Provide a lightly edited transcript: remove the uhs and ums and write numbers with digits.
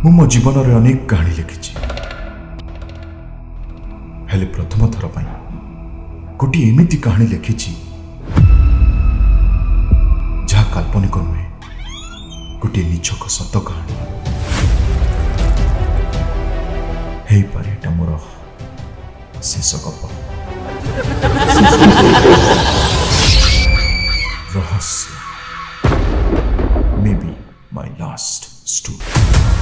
मो जीवन रे अनेक कहानी लिखी हेले प्रथम थर गोटे एमती कहानी लिखी जहा काल्पनिक नुहे गोटे निछक सत कहानी हे पारे एटा मोर शेष गप रहस्य maybe my last story.